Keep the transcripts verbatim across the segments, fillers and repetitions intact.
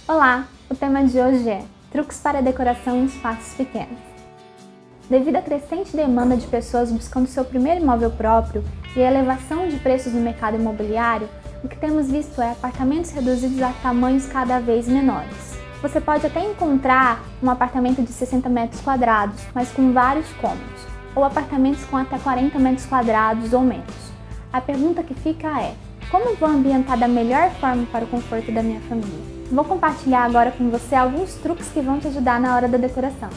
Olá! O tema de hoje é truques para decoração em espaços pequenos. Devido à crescente demanda de pessoas buscando seu primeiro imóvel próprio e a elevação de preços no mercado imobiliário, o que temos visto é apartamentos reduzidos a tamanhos cada vez menores. Você pode até encontrar um apartamento de sessenta metros quadrados, mas com vários cômodos, ou apartamentos com até quarenta metros quadrados ou menos. A pergunta que fica é: como vou ambientar da melhor forma para o conforto da minha família? Vou compartilhar agora com você alguns truques que vão te ajudar na hora da decoração.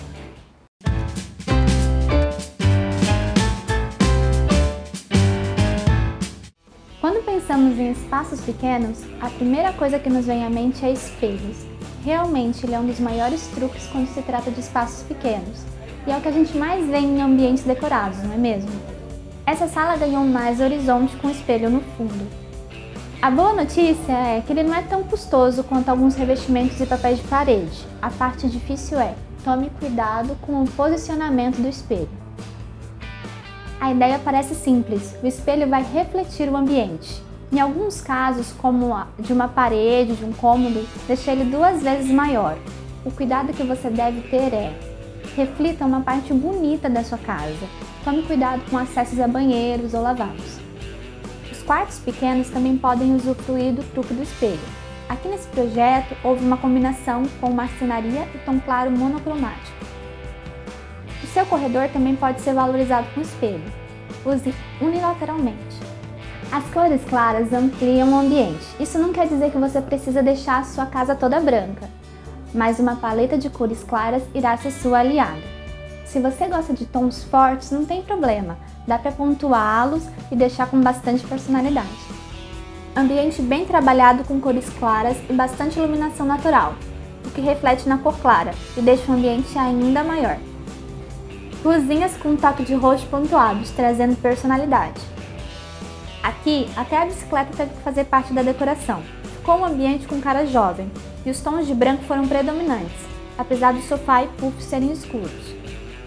Quando pensamos em espaços pequenos, a primeira coisa que nos vem à mente é espelhos. Realmente, ele é um dos maiores truques quando se trata de espaços pequenos, e é o que a gente mais vê em ambientes decorados, não é mesmo? Essa sala ganhou mais horizonte com espelho no fundo. A boa notícia é que ele não é tão custoso quanto alguns revestimentos e papéis de parede. A parte difícil é: tome cuidado com o posicionamento do espelho. A ideia parece simples, o espelho vai refletir o ambiente. Em alguns casos, como a de uma parede, de um cômodo, deixe ele duas vezes maior. O cuidado que você deve ter é: reflita uma parte bonita da sua casa. Tome cuidado com acessos a banheiros ou lavados. Os quartos pequenos também podem usufruir do truque do espelho. Aqui nesse projeto houve uma combinação com marcenaria e tom claro monocromático. O seu corredor também pode ser valorizado com espelho. Use unilateralmente. As cores claras ampliam o ambiente. Isso não quer dizer que você precisa deixar a sua casa toda branca, mas uma paleta de cores claras irá ser sua aliada. Se você gosta de tons fortes, não tem problema, dá para pontuá-los e deixar com bastante personalidade. Ambiente bem trabalhado com cores claras e bastante iluminação natural, o que reflete na cor clara e deixa o ambiente ainda maior. Luzinhas com um toque de roxo pontuados, trazendo personalidade. Aqui, até a bicicleta teve que fazer parte da decoração. Ficou um ambiente com cara jovem, e os tons de branco foram predominantes, apesar do sofá e puff serem escuros.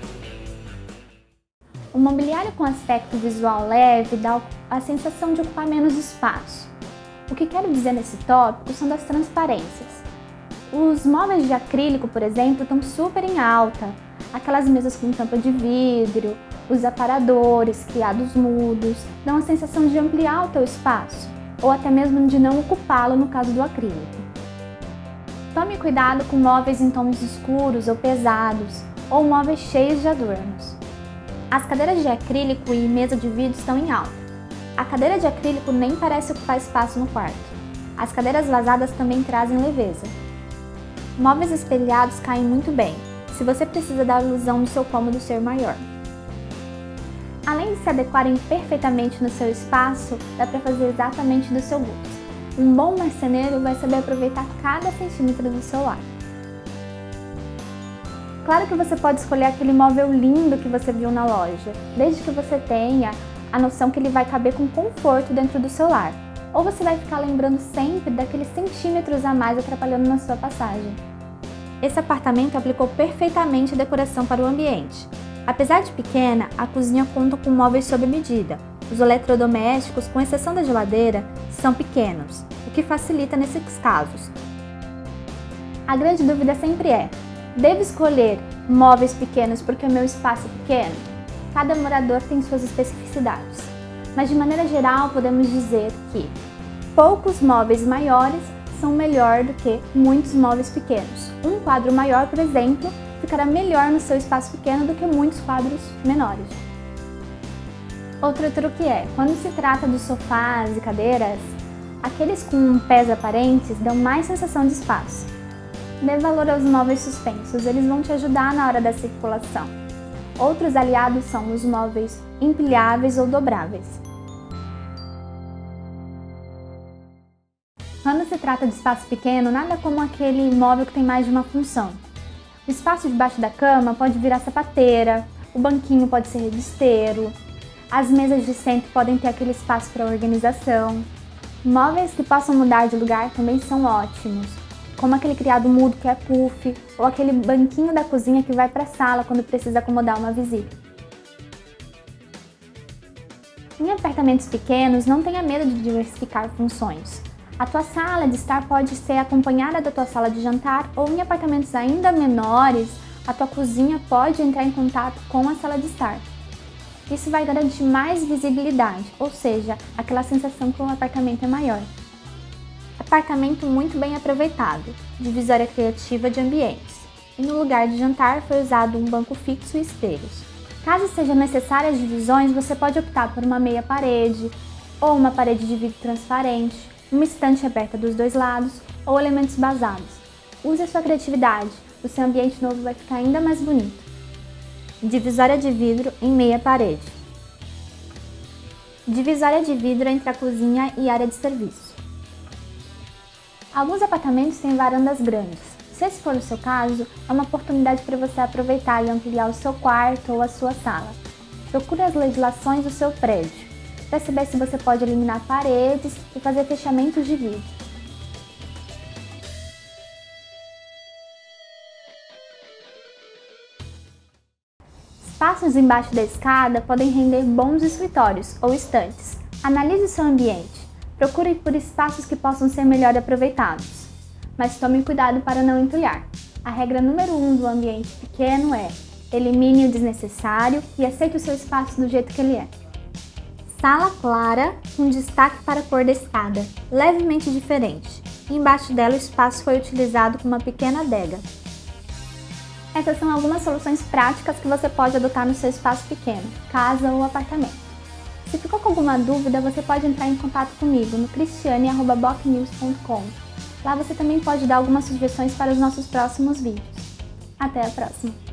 O mobiliário com aspecto visual leve dá a sensação de ocupar menos espaço. O que quero dizer nesse tópico são das transparências. Os móveis de acrílico, por exemplo, estão super em alta. Aquelas mesas com tampa de vidro, os aparadores, criados mudos, dão a sensação de ampliar o teu espaço, ou até mesmo de não ocupá-lo no caso do acrílico. Tome cuidado com móveis em tons escuros ou pesados, ou móveis cheios de adornos. As cadeiras de acrílico e mesa de vidro estão em alta. A cadeira de acrílico nem parece ocupar espaço no quarto. As cadeiras vazadas também trazem leveza. Móveis espelhados caem muito bem, se você precisa da ilusão do seu cômodo ser maior. Além de se adequarem perfeitamente no seu espaço, dá para fazer exatamente do seu gosto. Um bom marceneiro vai saber aproveitar cada centímetro do seu lar. Claro que você pode escolher aquele móvel lindo que você viu na loja, desde que você tenha a noção que ele vai caber com conforto dentro do seu lar. Ou você vai ficar lembrando sempre daqueles centímetros a mais atrapalhando na sua passagem. Esse apartamento aplicou perfeitamente a decoração para o ambiente. Apesar de pequena, a cozinha conta com móveis sob medida. Os eletrodomésticos, com exceção da geladeira, são pequenos, o que facilita nesses casos. A grande dúvida sempre é: devo escolher móveis pequenos porque o meu espaço é pequeno? Cada morador tem suas especificidades, mas de maneira geral podemos dizer que poucos móveis maiores são melhor do que muitos móveis pequenos. Um quadro maior, por exemplo, ficará melhor no seu espaço pequeno do que muitos quadros menores. Outro truque é: quando se trata de sofás e cadeiras, aqueles com pés aparentes dão mais sensação de espaço. Dê valor aos móveis suspensos, eles vão te ajudar na hora da circulação. Outros aliados são os móveis empilháveis ou dobráveis. Quando se trata de espaço pequeno, nada como aquele móvel que tem mais de uma função. O espaço debaixo da cama pode virar sapateira, o banquinho pode ser revisteiro, as mesas de centro podem ter aquele espaço para organização. Móveis que possam mudar de lugar também são ótimos, como aquele criado mudo que é puff, ou aquele banquinho da cozinha que vai para a sala quando precisa acomodar uma visita. Em apartamentos pequenos, não tenha medo de diversificar funções. A tua sala de estar pode ser acompanhada da tua sala de jantar ou em apartamentos ainda menores, a tua cozinha pode entrar em contato com a sala de estar. Isso vai garantir mais visibilidade, ou seja, aquela sensação que o apartamento é maior. Apartamento muito bem aproveitado, divisória criativa de ambientes. E no lugar de jantar foi usado um banco fixo e espelhos. Caso sejam necessárias divisões, você pode optar por uma meia parede, ou uma parede de vidro transparente, uma estante aberta dos dois lados, ou elementos basados. Use a sua criatividade, o seu ambiente novo vai ficar ainda mais bonito. Divisória de vidro em meia parede. Divisória de vidro entre a cozinha e área de serviço. Alguns apartamentos têm varandas grandes. Se esse for o seu caso, é uma oportunidade para você aproveitar e ampliar o seu quarto ou a sua sala. Procure as legislações do seu prédio, para saber se você pode eliminar paredes e fazer fechamentos de vidro. Espaços embaixo da escada podem render bons escritórios ou estantes. Analise o seu ambiente. Procure por espaços que possam ser melhor aproveitados. Mas tome cuidado para não entulhar. A regra número um do ambiente pequeno é: elimine o desnecessário e aceite o seu espaço do jeito que ele é. Sala clara, com destaque para a cor da escada, levemente diferente. Embaixo dela o espaço foi utilizado com uma pequena adega. Essas são algumas soluções práticas que você pode adotar no seu espaço pequeno, casa ou apartamento. Se ficou com alguma dúvida, você pode entrar em contato comigo no cristiane arroba bocnews ponto com. Lá você também pode dar algumas sugestões para os nossos próximos vídeos. Até a próxima!